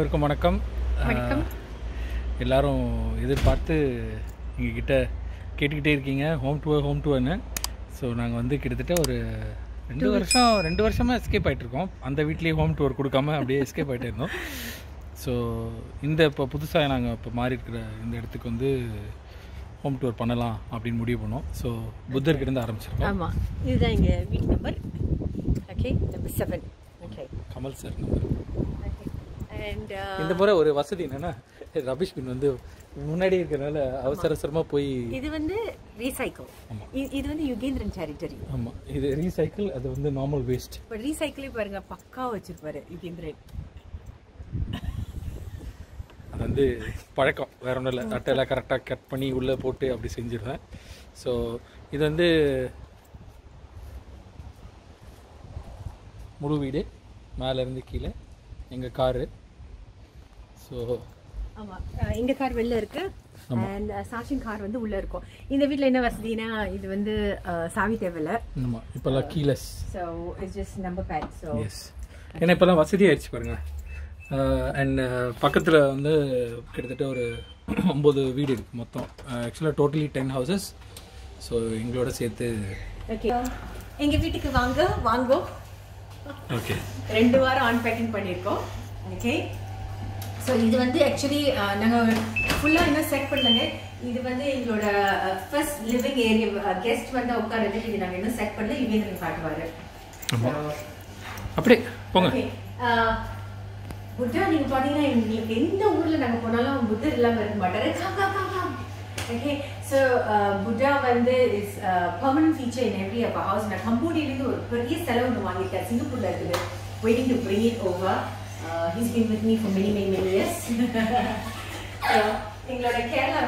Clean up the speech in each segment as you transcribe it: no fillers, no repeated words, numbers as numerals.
அனைவருக்கும் வணக்கம். எல்லாரும் எதிர்பார்த்து எங்ககிட்ட கேட்டுக்கிட்டே இருக்கீங்க ஹோம் டூர்னு. ஸோ நாங்கள் வந்து கிட்டத்தட்ட ஒரு 2 வருஷமாக எஸ்கேப் ஆகிட்ருக்கோம். அந்த வீட்லேயே ஹோம் டூர் கொடுக்காம அப்படியே எஸ்கேப் ஆகிட்டே இருந்தோம். ஸோ இப்போ புதுசாக நாங்கள் இப்போ மாறி இருக்கிற இந்த இடத்துக்கு வந்து ஹோம் டூர் பண்ணலாம் அப்படின்னு முடிவு பண்ணோம். ஸோ புத்தர்கிட்ட ஆரம்பிச்சிருக்கோம். ஆமாம், இதுதான் எங்கள் வீட் number. Okay, number 7. Okay, Kamal sir number. And இந்த முறை ஒரு வசதி என்னன்னா, ரபிஷ் பின் வந்து முன்னாடி இருக்கிறனால அவசரமாக போய் இது வந்து ரீசைக்கிள். இது வந்து யுகேந்திரன் டெரிட்டரி. ஆமாம், இது ரீசைக்கிள், அது வந்து நார்மல் வேஸ்ட். இப்போ ரீசைக்கிளே பாருங்க, பக்காவாக வச்சிருப்பாரு யுகேந்திரன். அது வந்து பழக்கம், வேற ஒன்றும் இல்லை. அட்டையெல்லாம் கரெக்டாக கட் பண்ணி உள்ளே போட்டு அப்படி செஞ்சிடுவேன். ஸோ இது வந்து முழு வீடு, மேலேருந்து கீழே எங்கள் காரு. ஸோ ஆமாம், எங்கள் கார் வெளில இருக்கு அண்ட் சாஷின் கார் வந்து உள்ளே இருக்கும். இந்த வீட்டில் என்ன வசதினா, இது வந்து சாவி தேவையில்லை. ஆமாம், இப்போல்லாம் keyless. So it's just number pad. So yes, ஏன்னா இப்போல்லாம் வசதி ஆயிடுச்சு பாருங்கள். அண்ட் பக்கத்தில் வந்து கிட்டத்தட்ட ஒரு 9 வீடு இருக்குது மொத்தம். ஆக்சுவலாக டோட்டலி 10 ஹவுசஸ். ஸோ எங்களோட சேர்த்து ஓகே, எங்கள் வீட்டுக்கு வாங்கோ. ஓகே, 2 வாரம் அன்பேக்கிங் பண்ணியிருக்கோம். ஓகே, ஸோ இது வந்து ஆக்சுவலி நாங்கள் ஃபுல்லாக இன்னும் செட் பண்ணலங்க. இது வந்து எங்களோட ஃபர்ஸ்ட் லிவிங் ஏரியா. கெஸ்ட் வந்து உட்காரதுக்கு இது நாங்கள் இன்னும் செட் பண்ணல. யுகேந்திரன் காட்டுவார். அப்படியே போங்க. ஓகே, புத்தா நீங்கள் பார்த்தீங்கன்னா எங்களுக்கு எந்த ஊரில் நாங்கள் போனாலும் புத்தர் இல்லாமல் இருக்க மாட்டார். ஓகே, ஸோ புத்தா வந்து is permanent feature in every our house. நான் கம்போடியிலேருந்து ஒரு பெரிய செலவு ஒன்று வாங்கியிருக்கேன். சிங்கப்பூரில் இருக்குது. Waiting to bring it over. He's been with me for many years. எங்களோட கேரளா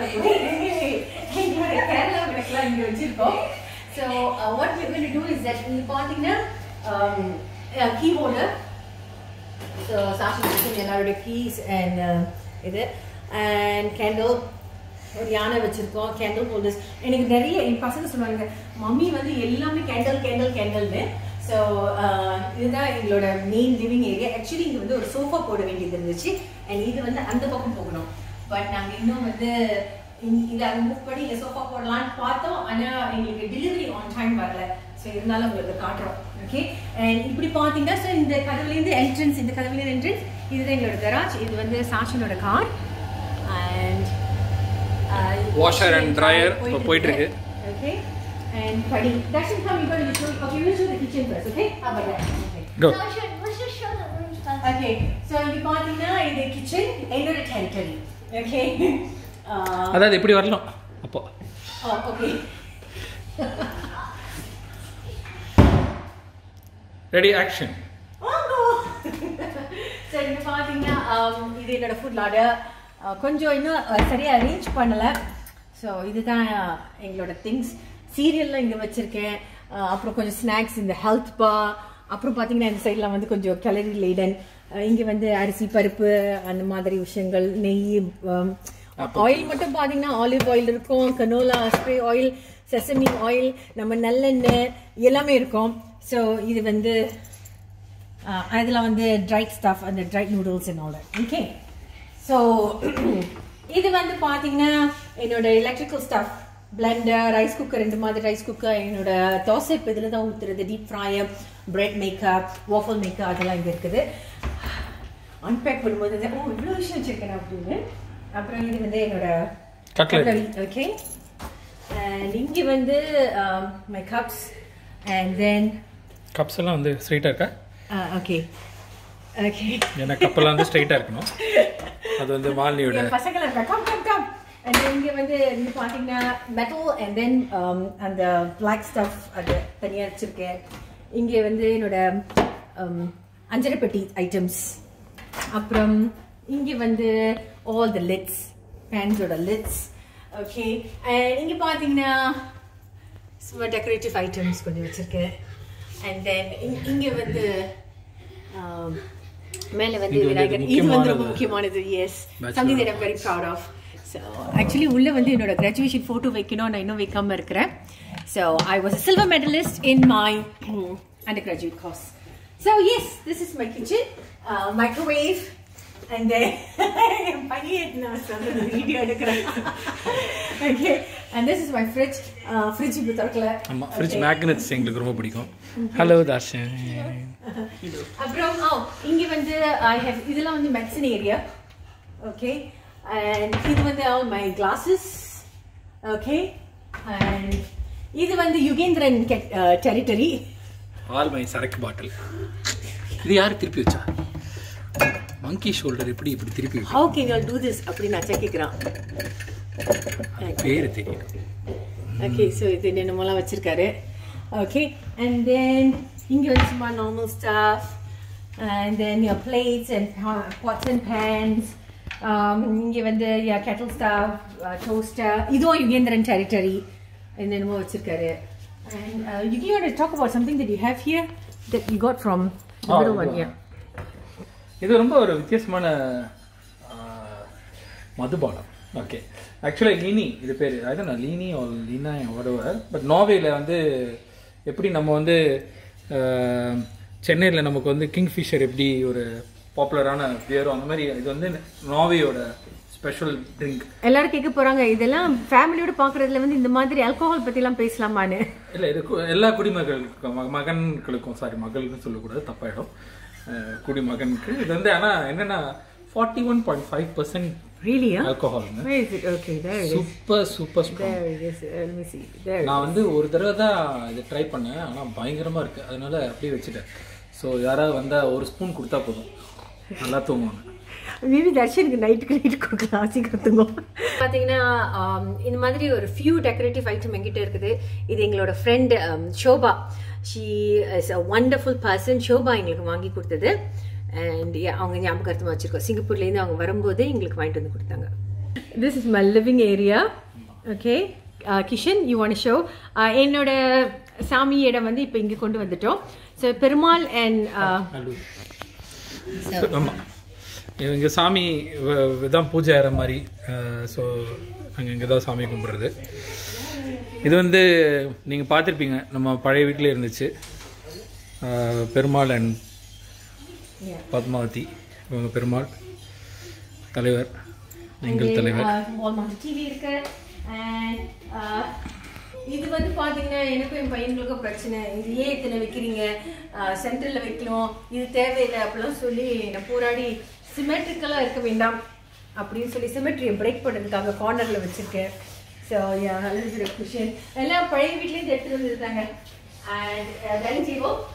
விளக்குலாம் இங்கே வச்சிருக்கோம். So what we're going to do is that நீங்கள் பார்த்தீங்கன்னா கீ ஹோல்டர். ஸோ சாஷி எல்லாரோட கீஸ் அண்ட் இது அண்ட் கேண்டில், ஒரு யானை வச்சுருக்கோம். கேண்டில் ஹோல்டர்ஸ் எனக்கு நிறைய என் பசங்க சொல்லுவாங்க, மம்மி வந்து எல்லாமே கேண்டில்னு. ஸோ இதுதான் எங்களோட மெயின் லிவிங் ஏரியா. ஆக்சுவலி இங்கே வந்து ஒரு சோஃபா போட வேண்டியது இருந்துச்சு அண்ட் இது வந்து அந்த பக்கம் போகணும். பட் நாங்கள் இன்னும் வந்து இதை அதை மூவ் பண்ணி இங்கே சோஃபா போடலான்னு பார்த்தோம். ஆனால் எங்களுக்கு டெலிவரி ஆன் டைம் வரல. ஸோ இருந்தாலும் உங்களுக்கு காட்டுறோம். ஓகே, அண்ட் இப்படி பார்த்தீங்கன்னா, ஸோ இந்த கதவுலேருந்து என்ட்ரன்ஸ், இதுதான் எங்களோட கராஜ். இது வந்து சாஷனோட car and washer and dryer போயிட்டு இருக்கு. Okay, and Paddy. That's in come. You're going to show. Okay, we'll show the kitchen first. Okay? How about that? Okay. Go. Let's just show the rooms first. Okay. So you பார்த்தீங்கன்னா இது kitchen, என்னோட territory. Okay. அதாவது இப்படி வரலாம் அப்போ. Oh, okay. Ready, action. So you பார்த்தீங்கன்னா இது என்னோட ஃபுட் லாடர். கொஞ்சம் இன்னும் சரியா அரேஞ்ச் பண்ணல. ஸோ இதுதான் எங்களோட திங்ஸ். சீரியல்லாம் இங்கே வச்சுருக்கேன். அப்புறம் கொஞ்சம் ஸ்நாக்ஸ், இந்த ஹெல்த் பா. அப்புறம் பார்த்தீங்கன்னா இந்த சைட்லாம் வந்து கொஞ்சம் கேலரி லேடன். இங்கே வந்து அரிசி, பருப்பு, அந்த மாதிரி விஷயங்கள், நெய், ஆயில் மட்டும் பார்த்தீங்கன்னா ஆலிவ் ஆயில் இருக்கும், canola spray oil, sesame oil, நம்ம நல்லெண்ணெய் எல்லாமே இருக்கும். ஸோ இது வந்து அதில் வந்து ட்ரைட் ஸ்டஃப், அந்த dried noodles and all. Okay, so இது வந்து பார்த்தீங்கன்னா என்னோட electrical stuff, blender, rice cooker, 2 மாதிரி ரைஸ் குக்கர், என்னோட தோசை இப்போ இதில் தான் ஊற்றுறது, deep fryer, bread maker, waffle maker, அதெல்லாம் இங்கே இருக்குது. அன்பேக் பண்ணும்போது இவ்வளோ விஷயம் வச்சுருக்கேன் அப்படின்னு. அப்புறம் இது வந்து என்னோட கட்லரி. ஓகே, அண்ட் இங்கே வந்து my cups and then cups எல்லாம் வந்து ஸ்ட்ரைட்டாக இருக்கா? ஓகே ஓகே, ஏன்னா கப்பெல்லாம் வந்து ஸ்ட்ரைட்டாக இருக்கணும். அது வந்து மாலினியோட பசங்களை இருக்கா. கம் அண்ட் இங்கே வந்து இங்கே பார்த்தீங்கன்னா மெட்டல் அண்ட் தென் அந்த பிளாக் ஸ்டஃப் அது தனியாக வச்சுருக்கேன். இங்கே வந்து என்னோட அஞ்சரைப்பட்டி ஐட்டம்ஸ். அப்புறம் இங்கே வந்து ஆல் த லிட்ஸ், பேன்ஸோட லிட்ஸ். ஓகே, அண்ட் இங்கே பார்த்தீங்கன்னா சும்மா டெக்கரேட்டிவ் ஐட்டம்ஸ் கொஞ்சம் வச்சுருக்கேன். அண்ட் தென் இங்கே வந்து மேலே வந்து விநாயகர். இது வந்து ரொம்ப முக்கியமானது. Yes, something that I'm very proud of. So actually உள்ளே வந்து என்னோட கிராஜுவேஷன் ஃபோட்டோ வைக்கணும், நான் இன்னும் வைக்காமல் இருக்கிறேன். So I was a silver medalist in my undergraduate course. So yes, this is my kitchen. Microwave, And then என் பையன் நான் சொல்றது வீடியோ எடுக்கிறேன். Okay, and this is my fridge. Fridge இப்போ திறக்கல. ஆமாம், ஃப்ரிட்ஜ் மேக்னெட்ஸ் எங்களுக்கு ரொம்ப பிடிக்கும். ஹலோ தாஷன். அப்புறம் இங்கே வந்து இதெல்லாம் வந்து மெடிசன் ஏரியா. ஓகே, and இது வந்து all my glasses. Okay, and இது வந்து யுகேந்திரன் டெரிட்டரி. ஆல் மை சரக்கு பாட்டில். இது யார் திருப்பி வச்சா? மங்கி ஷோல்டர் எப்படி இப்படி திருப்பி how can you all do this அப்படி நான் கேட்குறான். பேர் தெரியும். ஓகே, ஸோ இது என்னமோலாம் வச்சிருக்காரு. ஓகே, அண்ட் தென் இங்கே வந்து சும்மா normal stuff, and then your plates and pots and pans. இங்கே வந்து kettle stove, toaster. இதுவும் யுகேந்திரன் டெரிட்டரி என்னென்னமோ வச்சிருக்காரு. And you want to talk about something that you have here that you got from the middle one here. இது ரொம்ப ஒரு வித்தியாசமான மதுபானம். ஓகே, ஆக்சுவலாக லீனி இது பேர். அதான் நான் Leeni or Leena whatever. But நார்வேயில் வந்து எப்படி நம்ம வந்து சென்னையில் நமக்கு வந்து கிங்ஃபிஷர் எப்படி ஒரு பாப்புலரான பியரோ அந்த மாதிரி இது வந்து நார்வேயோட ஸ்பெஷல் ட்ரிங்க். எல்லாரும் கேட்க போறாங்க இதெல்லாம் ஃபேமிலியோட பாக்குறதுல வந்து இந்த மாதிரி ஆல்கோஹால் பத்தி எல்லாம் பேசலாமான்னு. இல்லை, இது எல்லா குடிமகளுக்கும் மகன்களுக்கும், சாரி மகளுக்கும் சொல்லக்கூடாது, தப்பாயிடும். குடிமகனுக்கு இது வந்து ஆனால் என்னன்னா 41.5% really alcohol. where is it? Okay, there it is. super strong. There it is. Let me see. There நான் வந்து ஒரு தடவை தான் இதை ட்ரை பண்ணேன், ஆனால் பயங்கரமாக இருக்குது. அதனால அப்படியே வச்சுட்டேன். ஸோ யாராவது வந்தால் ஒரு ஸ்பூன் கொடுத்தா போதும், நல்லா தூங்குவாங்க. மேபி தர்ஷனுக்கு நைட்டு கொடுக்கலாம், சீக்கிரம் தூங்கும். பார்த்தீங்கன்னா இந்த மாதிரி ஒரு ஃபியூ டெக்கரேட்டிவ் ஐட்டம் எங்கிட்ட இருக்குது. இது எங்களோட friend Shobha. She is a wonderful person. Shobha எங்களுக்கு வாங்கி கொடுத்தது. அண்ட் அவங்க ஞாபகார்த்தமாக வச்சுருக்கோம். சிங்கப்பூர்லேருந்து அவங்க வரும்போது எங்களுக்கு வாங்கிட்டு வந்து கொடுத்தாங்க. This is my living area. Okay Kishan, you want show. என்னோட சாமி இடம் வந்து இப்போ இங்கே கொண்டு வந்துட்டோம். ஸோ பெருமாள் அண்ட் ஆமாம், இங்கே சாமி தான் பூஜை ஆகிற மாதிரி. ஸோ நாங்கள் இங்கே தான் சாமி கும்பிட்றது. இது வந்து நீங்கள் பார்த்துருப்பீங்க, நம்ம பழைய வீட்டில் இருந்துச்சு. பெருமாள் அண்ட் பத்மாவதி, இவங்க பெருமாள் தலைவர், எங்கள் தலைவர். டிவி இருக்கு. இது வந்து பார்த்தீங்கன்னா எனக்கும் என் பையன்களுக்கும் பிரச்சனை. இது ஏன் இத்தனை வைக்கிறீங்க, சென்ட்ரலில் வைக்கணும், இது தேவையில்லை அப்படிலாம் சொல்லி நான் போராடி சிமெட்ரிக்கலாக இருக்க வேண்டாம் அப்படின்னு சொல்லி சிமெட்ரியை பிரேக் பண்ணுறதுக்காக கார்னரில் வச்சுருக்கேன். ஸோ நல்ல குஷன் எல்லாம் பழைய வீட்லேருந்து எடுத்துகிட்டு வந்துருக்காங்க. And dining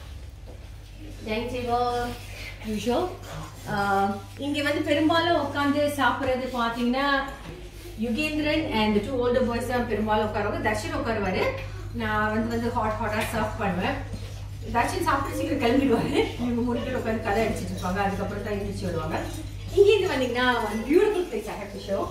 table usual. இங்கே வந்து பெரும்பாலும் உட்காந்து சாப்பிட்றது பார்த்தீங்கன்னா யுகேந்திரன் அண்ட் 2 older boys தான் பெரும்பாலும் உட்காருவாங்க. தர்ஷன் உட்காருவாரு. நான் வந்து ஹாட்டாக சர்வ் பண்ணுவேன். தர்ஷன் சாப்பிட்டு சீக்கிரம் கிளம்பிடுவாரு. இவங்க 3 பேர் உட்காந்து கதை அடிச்சுட்டு இருப்பாங்க. அதுக்கப்புறம் தான் எழுந்திரிச்சு வருவாங்க. இங்கேருந்து வந்தீங்கன்னா beautiful place I have to show.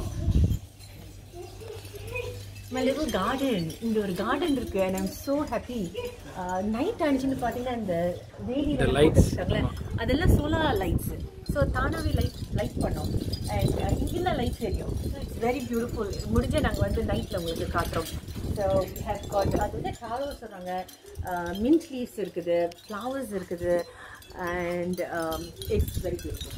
My little garden. இங்க ஒரு கார்டன் இருக்கு and I'm so happy. Night ஆனிச்சுன்னு பார்த்தீங்கன்னா இந்த The lights. அதெல்லாம் சோலார் லைட்ஸ். ஸோ தானாகவே லைட் பண்ணோம். அண்ட் இங்கெல்லாம் லைட்ஸ் எரியும். It's very beautiful. முடிஞ்ச நாங்கள் வந்து நைட்டில் உங்களுக்கு காட்டுறோம். ஸோ வி ஹேவ் காட் அது வந்து ட்ராவல் சொல்கிறாங்க. மின்ட் லீவ்ஸ் இருக்குது, ஃப்ளவர்ஸ் இருக்குது. And it's very beautiful.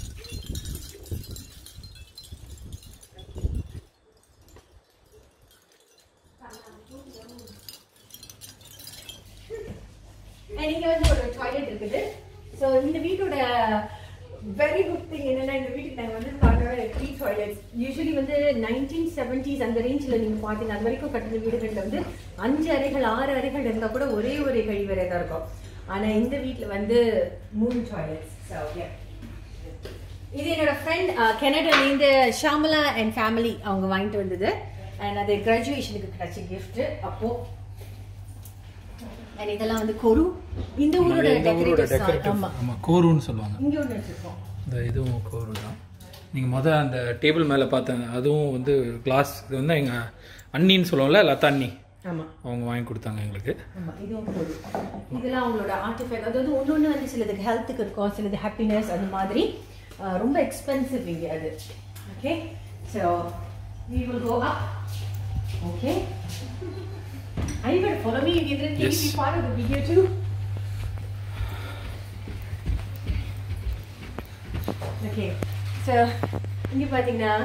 இங்கே வந்து ஒரு டாய்லெட் இருக்குது. ஸோ இந்த வீட்டோட வெரி குட் திங் என்னன்னா, இந்த வீட்டுக்கு நாங்கள் வந்து காட்டுற 3 டாய்லெட்ஸ். யூஸ்வலி வந்து 1970s அந்த ரேஞ்சில் நீங்கள் பார்த்தீங்க அது வரைக்கும் கட்டின வீடுகளில் வந்து 5 அறைகள் 6 அறைகள் இருந்தால் கூட ஒரே ஒரு கழிவறை தான் இருக்கும். ஆனால் இந்த வீட்டில் வந்து 3 டாய்லெட்ஸ். ஸோ இது என்னோட ஃப்ரெண்ட் கனடாலேருந்து ஷாமலா அண்ட் ஃபேமிலி அவங்க வாங்கிட்டு வந்தது. அண்ட் அது கிராஜுவேஷனுக்கு கிடைச்ச கிஃப்ட். அப்போது இதெல்லாம் வந்து கோரு. இந்த ஊரோட டெக்கரேட்டிவ். ஆமாம், கோருன்னு சொல்லுவாங்க. இங்கே ஒன்று வச்சுருக்கோம். இந்த இதுவும் கோரு தான். நீங்கள் அந்த டேபிள் மேலே பார்த்தேன், அதுவும் வந்து கிளாஸ். இது வந்து எங்கள் அண்ணின்னு சொல்லுவோம்ல, லதா அண்ணி. ஆமாம், அவங்க வாங்கி கொடுத்தாங்க எங்களுக்கு. ஆமாம், இதுவும் கோரு. இதெல்லாம் அவங்களோட ஆர்டிஃபேக்ட். அதாவது ஒன்று வந்து சிலதுக்கு ஹெல்த்துக்கு இருக்கும், சிலது ஹாப்பினஸ், அந்த மாதிரி. ரொம்ப எக்ஸ்பென்சிவ் இங்கே அது. Okay, so we will go up. Okay. Are you going to follow me? Can you be part of the video too? Okay. So இங்கே பார்த்தீங்கன்னா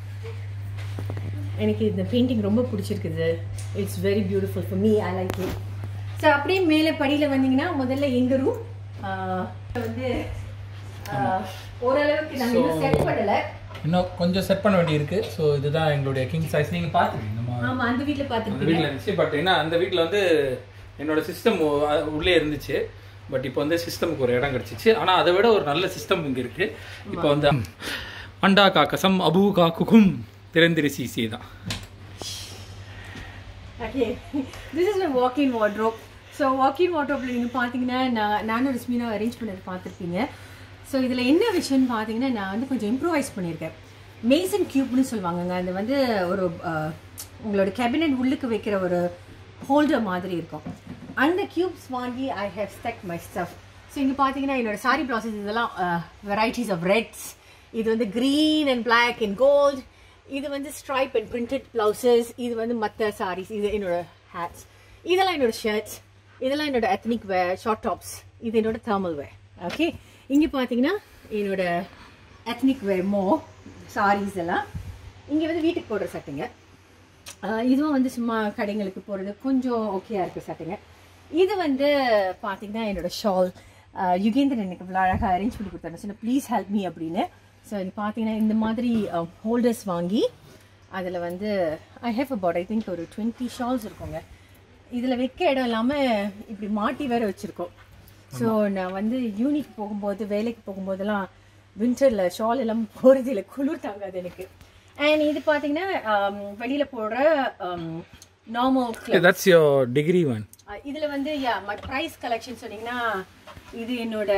எனக்கு இந்த பெயிண்டிங் ரொம்ப பிடிச்சிருக்குது. It's very beautiful for me. I like it. So அப்படியே மேலே படியில் வந்தீங்கன்னா முதல்ல எங்கள் ரூம் வந்து ஓரளவுக்கு நாங்கள் இன்னும் செட் பண்ணலை, இன்னும் கொஞ்சம் செட் பண்ண வேண்டியிருக்கு. ஸோ இதுதான் எங்களுடைய கிங் சைஸ். நீங்கள் பார்த்துருக்கீங்க ஆமாம், அந்த வீட்டில் அந்த பார்த்துருக்கீங்க. வீட்டில் இருந்துச்சு. பட் ஏன்னா அந்த வீட்டில் வந்து என்னோட சிஸ்டம் உள்ளே இருந்துச்சு. பட் இப்போ வந்து சிஸ்டமுக்கு ஒரு இடம் கிடச்சிச்சு. ஆனால் அதை விட ஒரு நல்ல சிஸ்டம் இங்கே இருக்குது. இப்போ வந்து அண்டா காக்கசம் அபு காக்குக்கும் திறந்திரிசி தான். Okay, this is my walk in wardrobe. So walk in வார்ட்ரோப்பில் நீங்கள் பார்த்தீங்கன்னா நானும் ரிஸ்மினா அரேஞ்ச் பண்ணது பார்த்துருப்பீங்க. ஸோ இதில் என்ன விஷயம்னு பார்த்தீங்கன்னா நான் வந்து கொஞ்சம் இம்ப்ரூவைஸ் பண்ணியிருக்கேன். மேசன் கியூப்னு சொல்லுவாங்கங்க. அது வந்து ஒரு உங்களோட கேபினெட் உள்ளுக்கு வைக்கிற ஒரு ஹோல்டர் மாதிரி இருக்கும். அந்த கியூப்ஸ் வாங்கி I have stuck my stuff. So இங்கே பார்த்தீங்கன்னா என்னோட சாரி ப்ளாசஸ் இதெல்லாம் வெரைட்டிஸ் ஆஃப் ரெட்ஸ். இது வந்து green and black and gold. இது வந்து ஸ்ட்ரைப் அண்ட் பிரிண்டட் ப்ளவுசஸ். இது வந்து மற்ற சாரீஸ். இது என்னோட ஹேட்ஸ். இதெல்லாம் என்னோட ஷர்ட்ஸ். இதெல்லாம் என்னோட எத்னிக் வேர், ஷார்ட் டாப்ஸ். இது என்னோட தேர்மல் வேர். ஓகே, இங்கே பார்த்தீங்கன்னா என்னோட எத்னிக் வேர் சாரீஸ் எல்லாம். இங்கே வந்து வீட்டுக்கு போடுற சட்டைங்க. இதுவும் வந்து சும்மா கடைங்களுக்கு போகிறது கொஞ்சம் ஓகேயா இருக்குது சட்டைங்க. இது வந்து பார்த்தீங்கன்னா என்னோட ஷால். யுகேந்திரன் எனக்கு இவ்வளோ அழகாக அரேஞ்ச் பண்ணி கொடுத்தாரு. சொன்ன ப்ளீஸ் ஹெல்ப் மீ அப்படின்னு. ஸோ இது பார்த்தீங்கன்னா இந்த மாதிரி ஹோல்டர்ஸ் வாங்கி அதில் வந்து I have about I think ஒரு 20 ஷால்ஸ் இருக்குங்க. இதில் வைக்க இடம் இல்லாமல் இப்படி மாட்டி வேற வச்சுருக்கோம். ஸோ நான் வந்து யூனிக் போகும்போது வேலைக்கு போகும்போதெல்லாம் வின்டரில் ஷால் எல்லாம் போகிறது இல்லை, குளிர் தாங்காது எனக்கு. அண்ட் இது பார்த்தீங்கன்னா வெளியில் போடுற normal clothes. That's your degree one. இதில் வந்து மை ப்ரைஸ் கலெக்ஷன் சொன்னீங்கன்னா இது என்னோட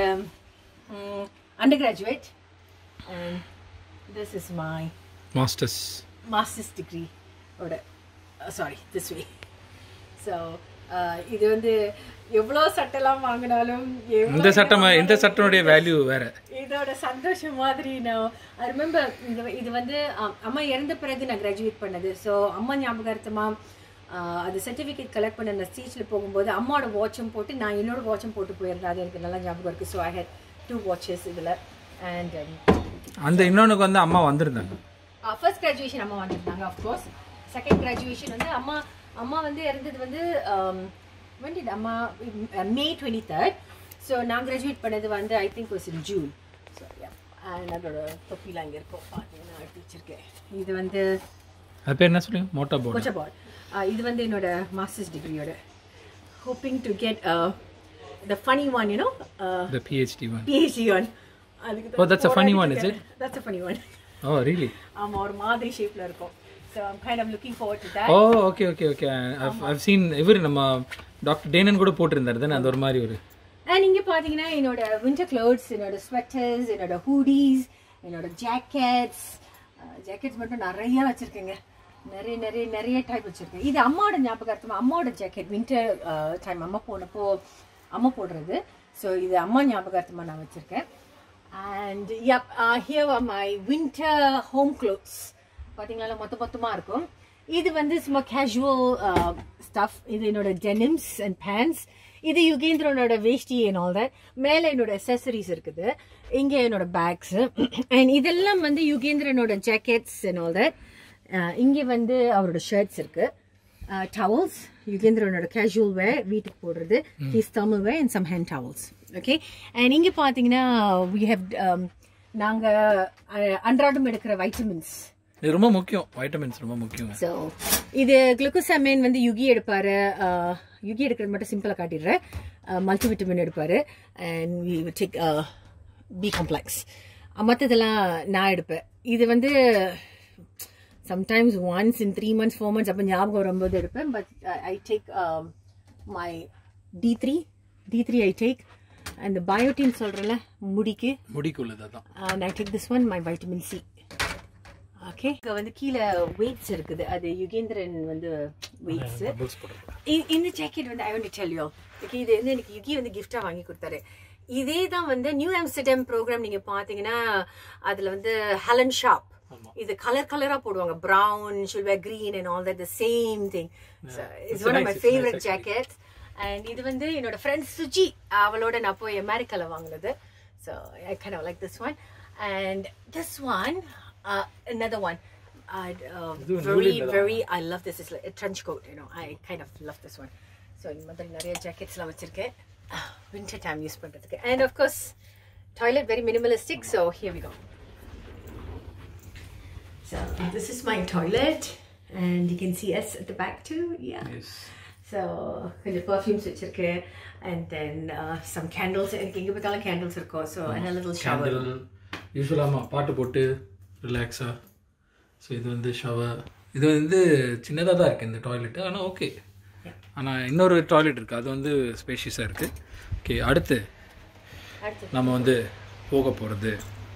undergraduate and this is my master's degree ஓட sorry this way. So இது வந்து எவ்வளோ சட்டெல்லாம் வாங்கினாலும் இந்த சட்டனுடைய வேல்யூ வேற. இதோட சந்தோஷம் மாதிரி நான் ஐ ரிமெம்பர். இது வந்து அம்மா இறந்த பிறகு நான் கிராஜுவேட் பண்ணது. ஸோ அம்மா ஞாபகார்த்தமா அது சர்டிஃபிகேட் கலெக்ட் பண்ண நான் ஸ்டேஜில் போகும்போது அம்மாவோட வாட்சும் போட்டு நான் என்னோட வாட்சும் போட்டு போயிருந்தேன். அது எனக்கு நல்லா ஞாபகம் இருக்குது. ஸோ ஐ ஹேட் 2 வாட்சஸ் இதில். அண்ட் அந்த இன்னொன்னுக்கு வந்து அம்மா வந்திருந்தாங்க. ஃபர்ஸ்ட் கிராஜுவேஷன் அம்மா வந்திருந்தாங்க. ஆஃப்கோர்ஸ் செகண்ட் கிராஜுவேஷன் வந்து அம்மா வந்து இறந்தது வந்து when did அம்மா May 23rd. ஸோ நான் கிராஜுவேட் பண்ணது வந்து I think was in June. So அதோட தொப்பிலாம் இங்கே இருக்கும் பார்த்தீங்கன்னா எடுத்து வச்சிருக்கேன். இது வந்து அது பேர் என்ன சொல்லுங்க? மோட்டோபால். இது வந்து என்னோட மாஸ்டர்ஸ் டிகிரியோட hoping to get the funny one, you know, the PhD one. Oh, that's a funny one, is it? That's a funny one. Oh, really? ஆமா, ஒரு மாதிரி ஷேப்ல இருக்கும். So I'm kind of looking forward to that. Oh, okay. I've seen இவர் நம்ம doctor Danon கூட போட்டுருந்தாரு தானே அந்த ஒரு மாதிரி ஒரு. And இங்க பாத்தீங்கன்னா என்னோட winter clothes, என்னோட sweaters, என்னோட hoodies, என்னோட jackets மட்டும் நிறைய வச்சிருக்கேங்க. நிறைய டைப் வச்சிருக்கேன். இது அம்மாவோட ஞாபகார்த்தமா அம்மாவோட ஜாக்கெட் வின்டர் டைம் அம்மா போனப்போ அம்மா போடுறது. ஸோ இது அம்மா ஞாபகார்த்தமாக நான் வச்சுருக்கேன். And here are my winter home clothes. பார்த்தீங்களா மொத்தமாக இருக்கும். இது வந்து சும்மா கேஷுவல் ஸ்டஃப். இது என்னோட டெனிம்ஸ் அண்ட் பேண்ட்ஸ். இது யுகேந்திரனோட வேஷ்டி அண்ட் ஆல் தட். மேலே என்னோட அசசரிஸ் இருக்குது. இங்கே என்னோட பேக்ஸு. அண்ட் இதெல்லாம் வந்து யுகேந்திரனோட ஜாக்கெட்ஸ் அண்ட் ஆல் தட். இங்கே வந்து அவரோட ஷர்ட்ஸ் இருக்குது. Towels, யுகேந்திரனோட கேஷுவல் வேர் வீட்டுக்கு போடுறது. He's thermal wear and some hand towels. Okay, and இங்கே பார்த்தீங்கன்னா we have நாங்கள் அன்றாடம் எடுக்கிற வைட்டமின்ஸ். இது ரொம்ப முக்கியம். வைட்டமின்ஸ் ரொம்ப முக்கியம். ஸோ இது குளுக்கோசாமைன் வந்து யுகி எடுப்பாரு. யுகி எடுக்கிறது மட்டும் சிம்பிளாக காட்டிடுறேன். மல்டி விட்டமின் எடுப்பாரு. And we take B complex. மற்றதெல்லாம் நான் எடுப்பேன். இது வந்து sometimes once in 3 months 4 months அப்போ ஞாபகம் வரும்போது எடுப்பேன். But I take my D3 I take. அந்த பயோட்டின் சொல்கிறேன்ல முடிக்குள்ளது தான். And I take this one my vitamin C. Okay, இங்கே வந்து கீழே வெயிட்ஸ் இருக்குது. அது யுகேந்திரன் வந்து வெயிட்ஸு. இந்த ஜாக்கெட் வந்து I want to tell you. Okay, இது வந்து எனக்கு யுகி வந்து கிஃப்டாக வாங்கி கொடுத்தாரு. இதே தான் வந்து நியூ ஆம்ஸ்டர்டாம் ப்ரோக்ராம் நீங்கள் பார்த்தீங்கன்னா அதில் வந்து ஹெலன் ஷாப் இது கலரா போடுவாங்க. Brown, she'll wear green and all that, the same thing. So it's one of my favorite jackets. And இது வந்து என்னோட ஃப்ரெண்ட் சுஜி அவளோட நான் போய் அமெரிக்கால வாங்குனது. So I kind of like this one. And this one, another one. This one really Very, I love this. It's like a trench coat, you know. I kind of love this one. So, in mother nariya jackets la vechirken. Winter time use pandradhukku. And of course, toilet very minimalistic. So, here we go. So, this is my toilet. And you can see us at the back too. Yeah. Yes. So, கொஞ்ச perfumes வச்சிருக்கேன். And then some candles. எனக்கு எங்க பார்த்தாலும் candles இருக்கும். So, and a little shower. Candle. யூஸ்வலாக பாட்டு போட்டு ரிலாக்ஸாக. ஸோ இது வந்து ஷவர். இது வந்து சின்னதாக தான் இருக்குது இந்த டாய்லெட்டு. ஆனால் ஓகே. ஆனால் இன்னொரு டாய்லெட் இருக்குது, அது வந்து ஸ்பேஷியஸாக இருக்குது. ஓகே, அடுத்து நம்ம வந்து போக போகிறது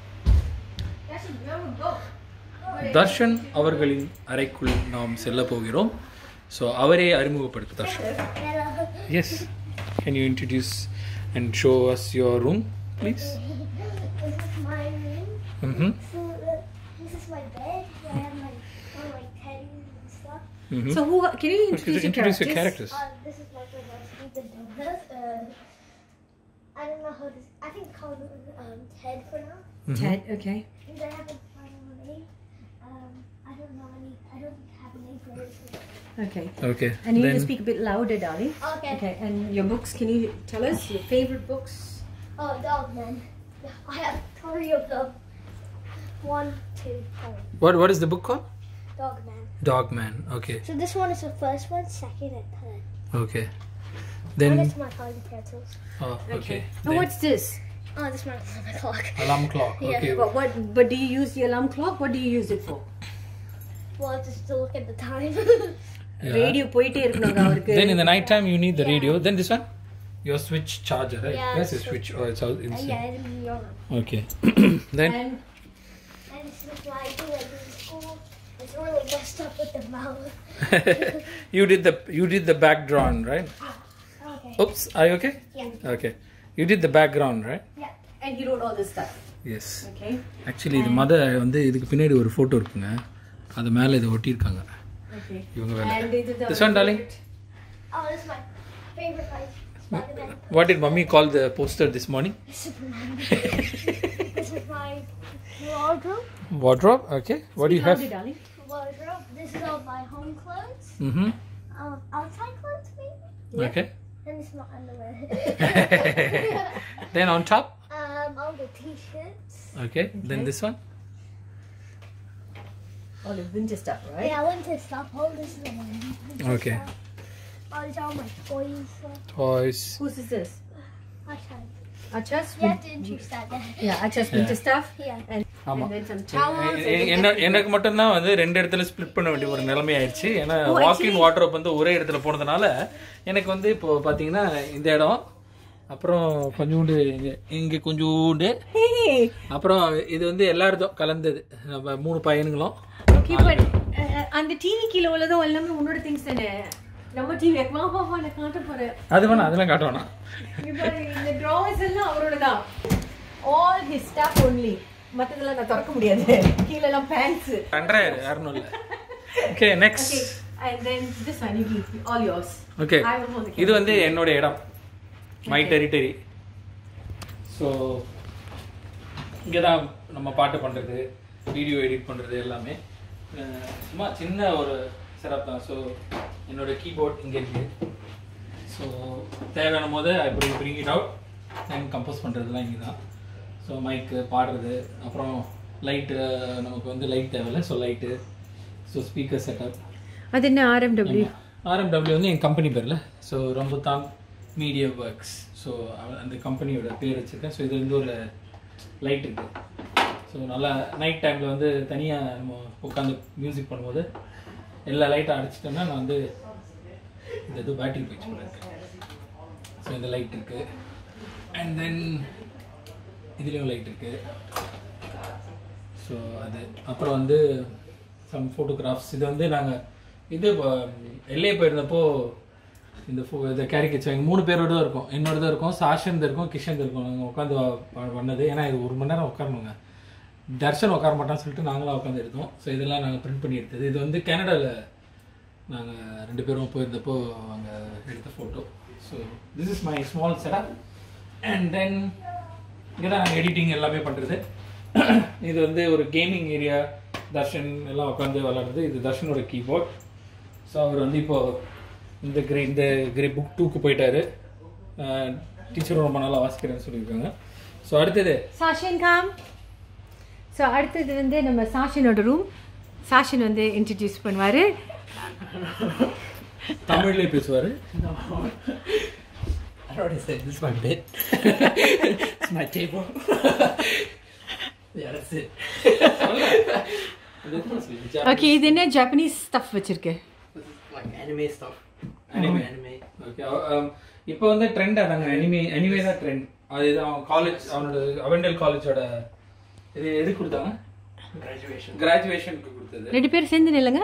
தர்ஷன் அவர்களின் அறைக்குள் நாம் செல்ல போகிறோம். ஸோ அவரே அறிமுகப்படுத்து Darshan. Yes, can you introduce and show us your room please? This is my room. Mm-hmm. So this is my bed. I have my teddies and stuff. Mm-hmm. So, who can you introduce your characters? This is my friend, the donut. I don't know how to. I think call him Ted for now. Ted, okay. Because I haven't found a name. I don't know any. I don't have a name for it. Okay. Okay. And you need then to speak a bit louder, darling. Okay. Okay. And your books, can you tell us your favorite books? Oh, Dogman. I have 3 of them. 1, 2, 3. what is the book called? Dogman. Dogman. Okay. So this one is the first one, second, and third. Okay. And Then it's my colored pencils. oh, okay. Oh, Then what's this? Oh, this one's my clock. alarm clock. Yeah. Okay. But do you use the alarm clock? What do you use it for? Well, just to look at the time. Yeah. Radio போயிட்டே இருக்கணும்ங்க அவருக்கு. Then in the night time you need the radio. Then this one, your switch charger, right? Yeah, That's a it's switch. Oh, it's all inside. Yeah, it's in your room. Okay. Then And And this is why I do it in school. It's really messed up with the mouth. you did the background, right? Okay. Oops. Are you okay? Yeah. Okay. You did the background, right? Yeah. and you wrote all this stuff. Yes. Okay. Actually the mother வந்து இதுக்கு பின்னாடி ஒரு photo இருக்குங்க. அது மேல இத ஒட்டி இருக்காங்க. Okay. இவங்க வேலை. And This one, darling. Oh, this is my favorite like Spider-Man. What did mommy call the poster this morning? Superman. This is my wardrobe. Wardrobe. Okay. What do you have? Louder, darling. Wardrobe. This is all my home clothes. Mm-hmm. Outside clothes maybe. Yeah. Okay. And this is my underwear. Then on top. All the t-shirts. Okay. Then this one. All the winter stuff, right? Yeah, I went to stop. Oh, this is my winter Okay. stuff. Oh, these are all my toys. Toys. Whose is this? I tried. Achas? You have to introduce that then. Yeah, Achas winter stuff. Yeah. And ஆமா. then some towels. எனக்கு மட்டும் தான் வந்து ரெண்டு இடத்துல split பண்ண வேண்டிய ஒரு நிலைமை ஆயிடுச்சு. ஏன்னா Oh, வாக்கின் வார்ட்ரோப் வந்து ஒரே இடத்துல போனதுனால எனக்கு வந்து இப்போ பாத்தீங்கன்னா இந்த இடம், அப்புறம் கொஞ்சோண்டு இங்க கொஞ்சோண்டு, Hey. அப்புறம் இது வந்து எல்லாரும் கலந்தது. நம்ம 3 பையனுங்களும். Okay, but அந்த டிவி கீழ உள்ளதும் எல்லாமே உன்னோட திங்ஸ் தானே. நம்ம டிவி வா நான் காட்ட போறேன். அது வேணா அதெல்லாம் காட்டுவானா? இந்த drawers எல்லாம் அவரோடதான். All his stuff only. மத்ததெல்லாம் நான் திறக்க முடியாது. கீழ எல்லாம் pants. கண்டறாரு யாரும் இல்ல. Okay, next. Okay, and then this one you all yours. Okay. I will hold the camera. இது வந்து என்னோட இடம். My territory. So இங்க தான் நம்ம பாட்டு பண்றது, வீடியோ எடிட் பண்றது எல்லாமே. சும்மா சின்ன ஒரு செட்டப் தான். ஸோ என்னோட கீபோர்ட் இங்கே இருக்கு. ஸோ தேவையான போது அப்படி bring it out and compose பண்ணுறதுலாம் இங்கே தான். ஸோ மைக்கு பாடுறது, அப்புறம் லைட்டு, நமக்கு வந்து லைட் தேவையில்லை. So light, so speaker setup. அது என்ன RMW? RMW வந்து என் கம்பெனி பேரில். So rambutan media works. So அந்த கம்பெனியோட பேர் வச்சுருக்கேன். ஸோ இது வந்து ஒரு லைட் இருக்குது. ஸோ நல்லா நைட் டைமில் வந்து தனியாக நம்ம உட்காந்து மியூசிக் பண்ணும்போது எல்லா லைட்டும் அடிச்சிட்டோன்னா நான் வந்து இந்த இது பேட்டரி போயிடுச்சு போல இருக்கு. ஸோ இந்த லைட் இருக்குது. அண்ட் தென் இதுலேயும் லைட் இருக்குது. ஸோ அது அப்புறம் வந்து சம் ஃபோட்டோகிராஃப்ஸ். இது வந்து நாங்கள் இது LA போயிருந்தப்போ இந்த கேரிகேச்சர் எங்கள் 3 பேரோட தான் இருக்கும். என்னோட தான் இருக்கும், சாஷன் இருக்கும், கிஷன் இருக்கும். நாங்கள் உட்காந்து பண்ணது. ஏன்னா இது 1 மணி நேரம் உட்காரணுங்க. தர்ஷன் உட்கார மாட்டான்னு சொல்லிட்டு நாங்களாம் உட்காந்து எடுத்தோம். ஸோ இதெல்லாம் நாங்கள் பிரிண்ட் பண்ணி எடுத்தது. இது வந்து கனடாவில் நாங்கள் 2 பேரும் போயிருந்தப்போ அங்கே எடுத்த photo. So this is my small setup. And then இங்கே தான் நாங்கள் எடிட்டிங் எல்லாமே பண்ணுறது. இது வந்து ஒரு கேமிங் ஏரியா. தர்ஷன் எல்லாம் உட்காந்து விளாடுறது. இது தர்ஷனோட கீபோர்ட். ஸோ அவர் வந்து இப்போது இந்த கிரே புக் 2க்கு போயிட்டாரு. டீச்சரும் ரொம்ப நாளாக வாசிக்கிறேன்னு சொல்லியிருக்காங்க. ஸோ அடுத்தது சாஷன் காம். ஸோ அடுத்தது வந்து நம்ம சாஷனோட ரூம். சாஷன் வந்து இன்ட்ரடியூஸ் பண்ணுவார். தமிழ்லேயே பேசுவார். I already said this is my bed. It's my table. Yeah, that's it. Okay, இது என்ன ஜாப்பனீஸ் ஸ்டஃப் வச்சிருக்கேன்? This is like anime stuff. Anime. Okay, இப்போ வந்து ட்ரெண்ட் அதாங்க. அனிமே தான் ட்ரெண்ட். அதுதான் காலேஜ், அவனோட அவெண்டல் காலேஜோட இது எது கொடுத்தாங்க? கிராஜுவேஷனுக்கு கொடுத்தது. 2 பேர் சேர்ந்து நில்லுங்க.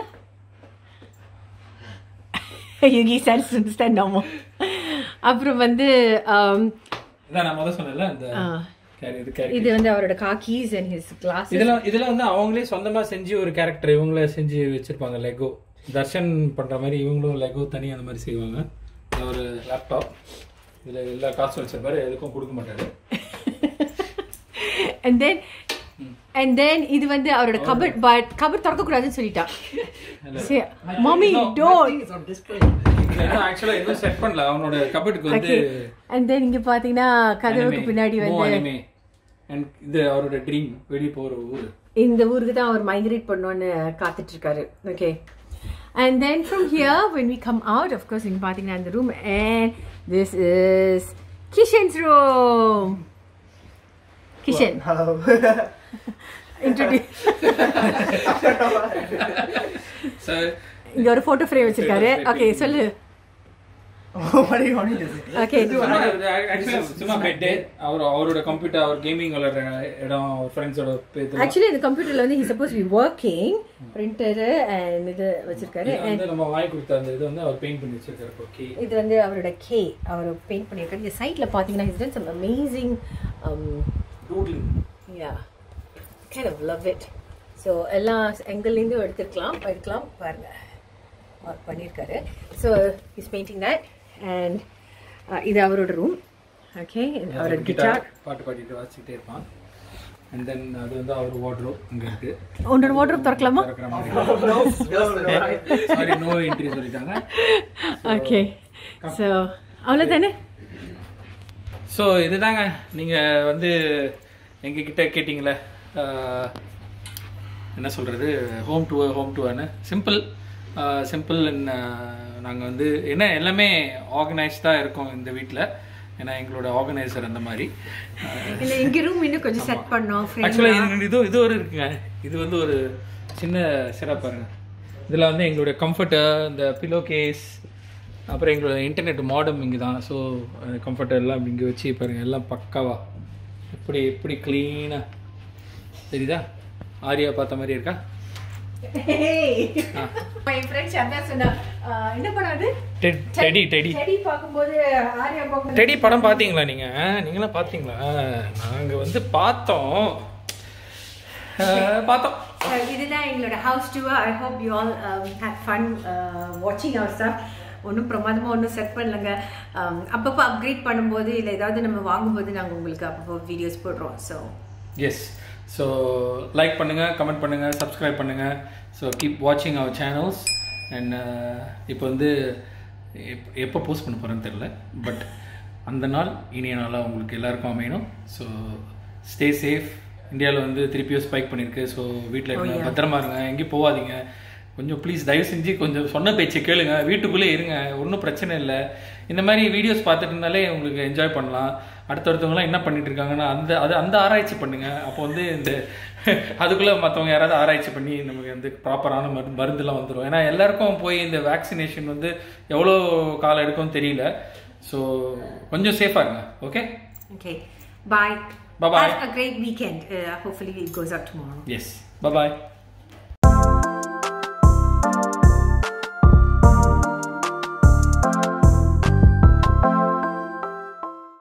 யுகி சார் ஸ்டாண்ட் நாமோ. அப்புறம் வந்து இதான் நான் முதல்ல சொன்னேன்ல, அந்த இது வந்து அவரோட காக்கீஸ் அண்ட் ஹிஸ் கிளாஸ். இதெல்லாம் வந்து அவங்களே சொந்தமா செஞ்சு ஒரு கேரக்டர் இவங்களே செஞ்சு வச்சிருப்பாங்க. லெகோ தர்ஷன் பண்ற மாதிரி இவங்களும் லெகோ தனி அந்த மாதிரி செய்வாங்க. ஒரு லேப்டாப் இதுல எல்லா காசும் வச்சிருப்பாரு, எதுக்கும் கொடுக்க மாட்டாரு. and then இது வந்து அவரோட கபட், பட் கபட் திறக்க கூடாதுன்னு சொல்லிட்டா. Mummy don't. It's on display. ஆக்சுவலா எதுவும் செட் பண்ணல அவனோட கபட்டுக்கு வந்து. and then இங்க பாத்தீங்கன்னா கதவுக்கு பின்னாடி வந்து இது அவரோட ட்ரீம், வெளிய போற ஊர். இந்த ஊருக்கு தான் அவர் மைக்ரேட் பண்ணனும்னு காத்துட்டு இருக்காரு. Okay, and then from here when we come out, of course இங்க பாத்தீங்கன்னா இந்த room, and this is Kishan's room. Kishan, Hello. introduce. So இங்க ஒரு போட்டோ ஃப்ரேம் வச்சிருக்காரு. ஓகே, சொல்லு. What do you want me to say? Okay, சும்மா bed, அவரோட computer, அவர் கேமிங் விளையாடுற இடம், அவர் ஃப்ரெண்ட்ஸோட பேர். ஆக்சுவலி இந்த கம்ப்யூட்டர்ல வந்து he supposed to be working, printer and இது வச்சிருக்காரு. and நம்ம வாங்கி கொடுத்த அந்த இது வந்து அவர் பெயிண்ட் பண்ணி வச்சிருக்காரு. ஓகே, இது வந்து அவரோட கே அவர் பெயிண்ட் பண்ணிருக்காரு. இந்த சைடுல பாத்தீங்கன்னா he's done some amazing doodling. yeah, kind of love it. so எல்லா angle இருந்து எடுக்கலாம் பாருங்க, ஒர்க் பண்ணிருக்காரு. so he's painting that, and இது அவரோட ரூம். ஓகே, அவரோட கிட்டார் பாட்டு பாடிட்டு வாசிட்டே இருப்பான். and then அது வந்து அவர் வார்ட்ரோப் இங்க இருக்கு. உன்னோட வார்ட்ரோப் திறக்கலாமா? சாரி, நோ என்ட்ரி சொல்லிட்டாங்க. ஓகே, so அவ்வளவுதானே. ஸோ இதுதாங்க, நீங்கள் வந்து எங்ககிட்ட கேட்டிங்களே என்ன சொல்கிறது, ஹோம் டூர்னு. சிம்பிள் நாங்கள் வந்து என்ன எல்லாமே ஆர்கனைஸ்டாக இருக்கோம் இந்த வீட்டில். ஏன்னா எங்களோட ஆர்கனைசர் அந்த மாதிரி. இல்லை, எங்கள் ரூம் இன்னும் கொஞ்சம் செட் பண்ணோம். ஆக்சுவலாக இது ஒரு இருக்குங்க. இது வந்து ஒரு சின்ன செட்டப் பாருங்க. இதில் வந்து எங்களுடைய கம்ஃபர்ட்டர், இந்த பில்லோ கேஸ், அப்புறம் எங்களோட இன்டர்நெட் மாடம் இங்கே தான். ஸோ கம்ஃபர்டர் எல்லாம் இங்கே வச்சு பாருங்கள், எல்லாம் பக்காவா எப்படி க்ளீனாக தெரியுதா? ஆரியா பார்த்த மாதிரி இருக்கா? என் ஃப்ரெண்ட்ஸ் அதான் சொன்னா, என்ன பண்ணாது டெடி பார்க்கும்போது ஆரியா பார்க்கும். டெடி படம் பார்த்தீங்களா நீங்களாம் பார்த்தீங்களா? நாங்கள் வந்து பார்த்தோம். இதுதான் எங்களோட house tour. I hope you all had fun வாட்சிங் அவர் ஸ்டஃப். ஒன்றும் பிரமாதமாக ஒன்றும் செட் பண்ணலங்க. அப்பப்போ அப்கிரேட் பண்ணும்போது இல்லை ஏதாவது நம்ம வாங்கும்போது நாங்கள் உங்களுக்கு அப்பப்போ வீடியோஸ் போடுறோம். ஸோ எஸ், ஸோ லைக் பண்ணுங்கள், கமெண்ட் பண்ணுங்கள், சப்ஸ்கிரைப் பண்ணுங்கள். ஸோ கீப் வாட்சிங் அவர் சேனல்ஸ். அண்ட் இப்போ வந்து எப்போ போஸ்ட் பண்ண போகிறேன்னு தெரில, பட் அந்த நாள் இனிய நாளாக உங்களுக்கு எல்லாருக்கும் அமையணும். So stay safe. இந்தியாவில் வந்து திருப்பியும் ஸ்பைக் பண்ணியிருக்கு. ஸோ வீட்டில் இருங்க, பத்திரமா இருங்க, எங்கேயும் போகாதீங்க. கொஞ்சம் ப்ளீஸ் தயவு செஞ்சு கொஞ்சம் சொன்ன பேச்சை கேளுங்க, வீட்டுக்குள்ளே இருங்க, ஒன்றும் பிரச்சனை இல்லை. இந்த மாதிரி வீடியோஸ் பார்த்துட்டு இருந்தாலே உங்களுக்கு என்ஜாய் பண்ணலாம். அடுத்தடுத்தவங்களாம் என்ன பண்ணிட்டு இருக்காங்கன்னா அந்த ஆராய்ச்சி பண்ணுங்க. அப்போ வந்து இந்த அதுக்குள்ளே மற்றவங்க யாராவது ஆராய்ச்சி பண்ணி நமக்கு வந்து ப்ராப்பரான மருந்துலாம் வந்துடும். ஏன்னா எல்லாருக்கும் போய் இந்த வேக்சினேஷன் வந்து எவ்வளோ காலம் எடுக்கும்னு தெரியல. ஸோ கொஞ்சம் சேஃபாக இருங்க. Okay, bye. Bye-bye. Have a great weekend. Hopefully it goes out tomorrow. Yes. Bye-bye.